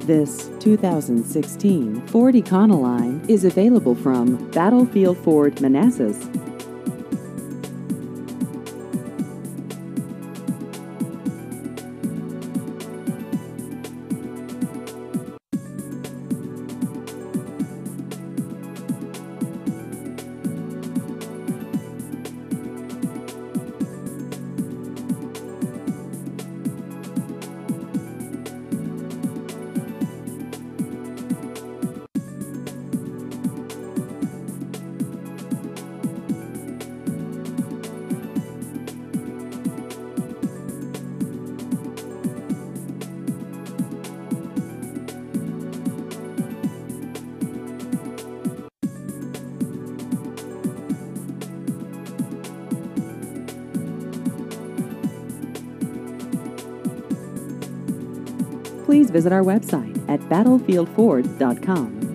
This 2016 Ford Econoline is available from Battlefield Ford, Manassas. Please visit our website at battlefieldford.com.